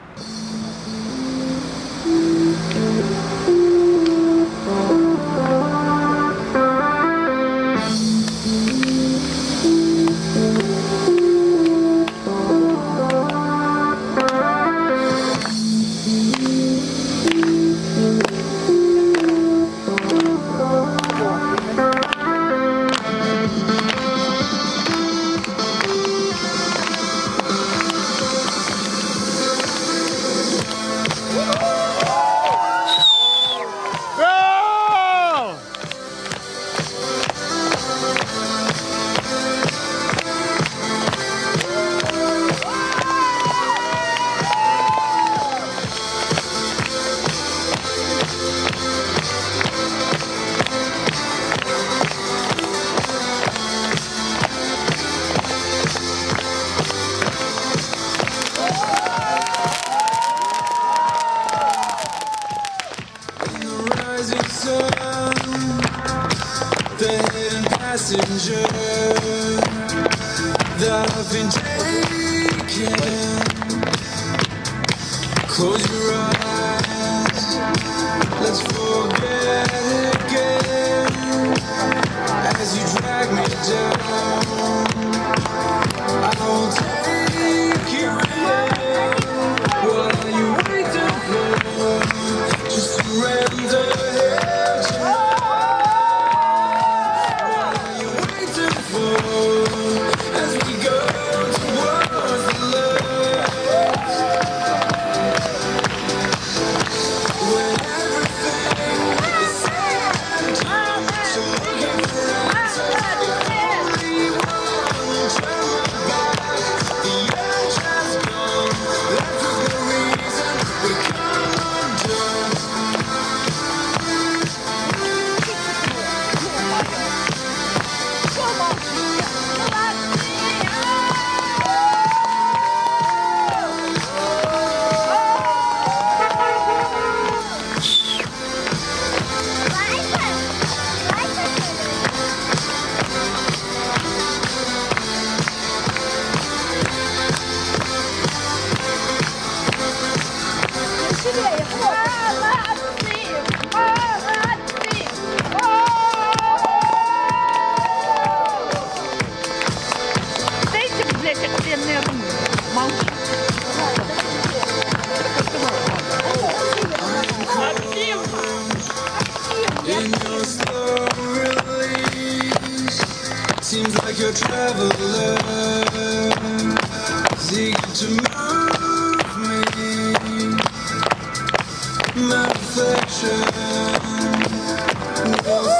Passenger that I've been taking. Close your eyes, let's forget again. As you drag me down, I will take you in. What are you waiting for? Just surrender here tonight. As we go towards the light, when everything is said and done, so looking for answers, if only one turn back, the edge has gone, life is the reason we come undone. In your slow release, seems like you're a traveler, eager to move me. My reflection goes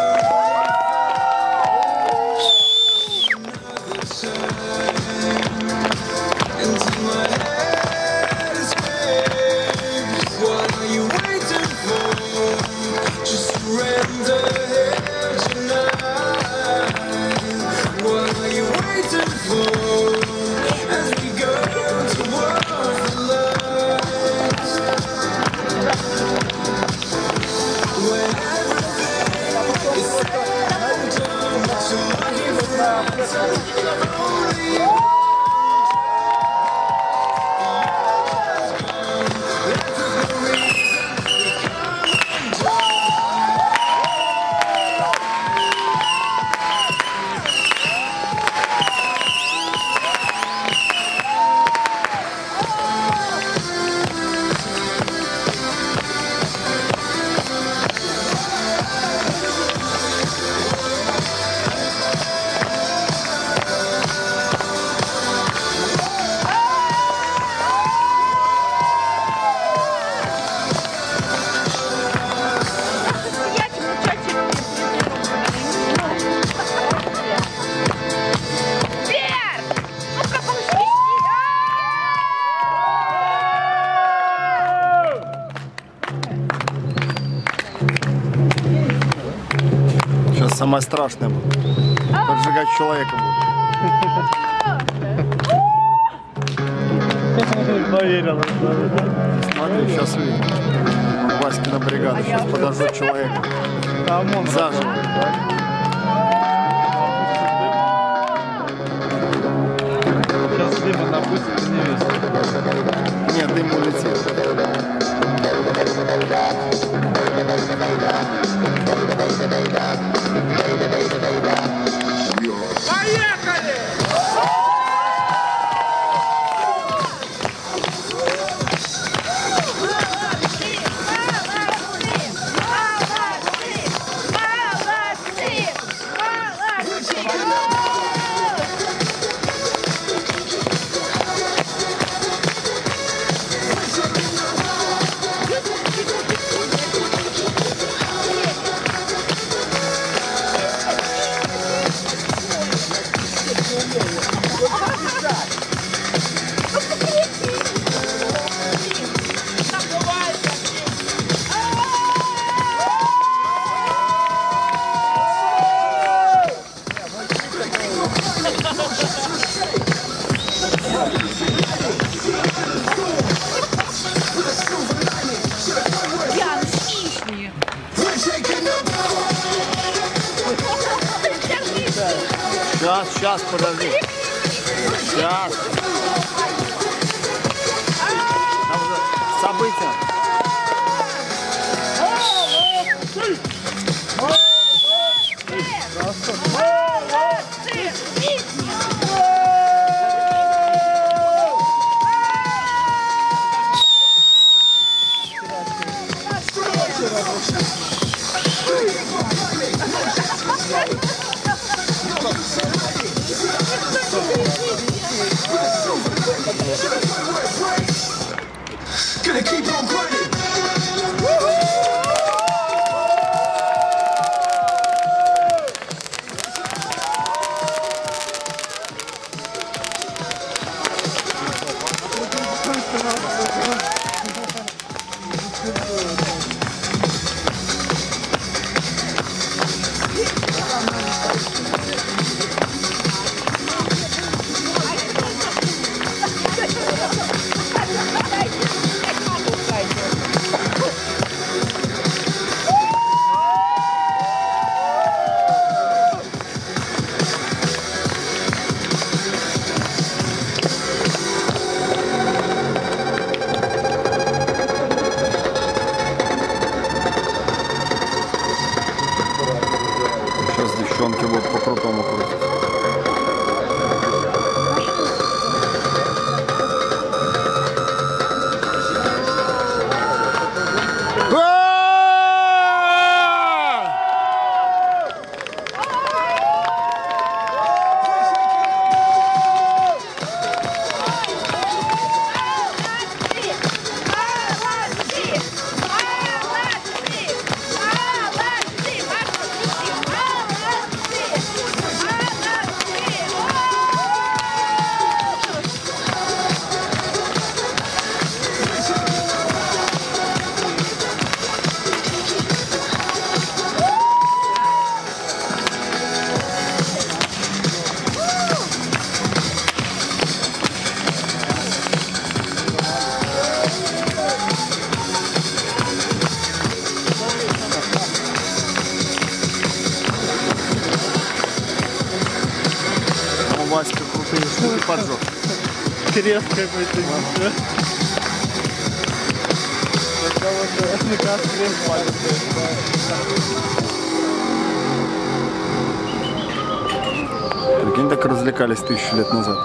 another time into my head escapes. What are you waiting for? Just surrender here tonight. What are you waiting for? As we go towards the light, when everything is said and done, so looking for answers, only one. Сейчас самое страшное будет. Поджигать человека будет. Поверил. Смотри, сейчас увидим. Васькина бригада сейчас подожжет человека. Заживо. Сейчас дыма напустит, не весело. Нет, дым улетит. Сейчас, подожди. Сейчас. Там же события. Gonna keep on grinding. Сейчас девчонки будут по-крутому крутить. Васька крутые штуки поджег. Крест какой-то. Это вот мне кажется, крест маленький. Прикинь, так развлекались 1000 лет назад.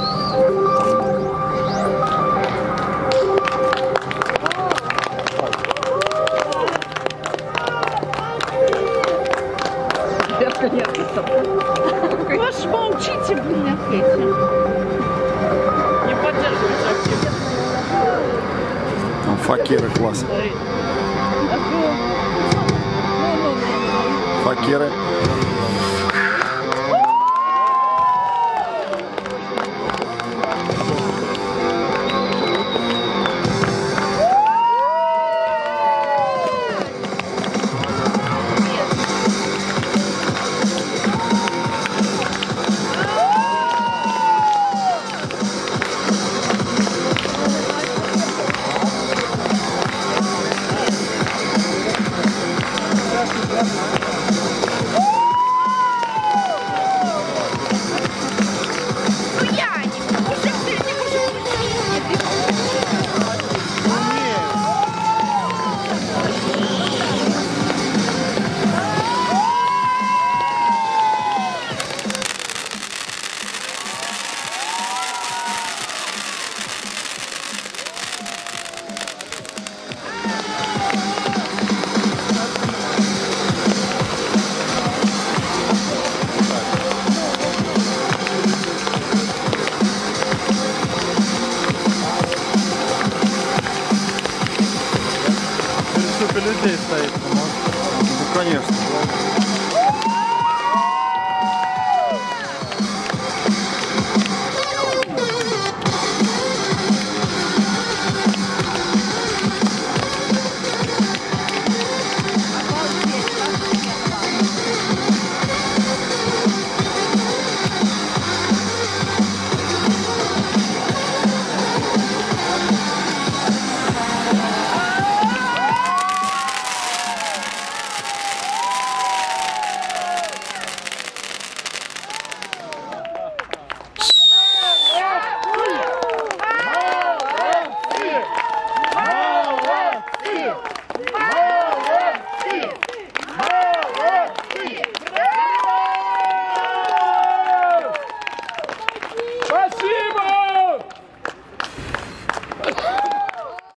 Вы ж молчите, блин, эти. Не поддерживайте актив. Там факиры класс. Факиры. Сколько людей стоит? Ну, конечно.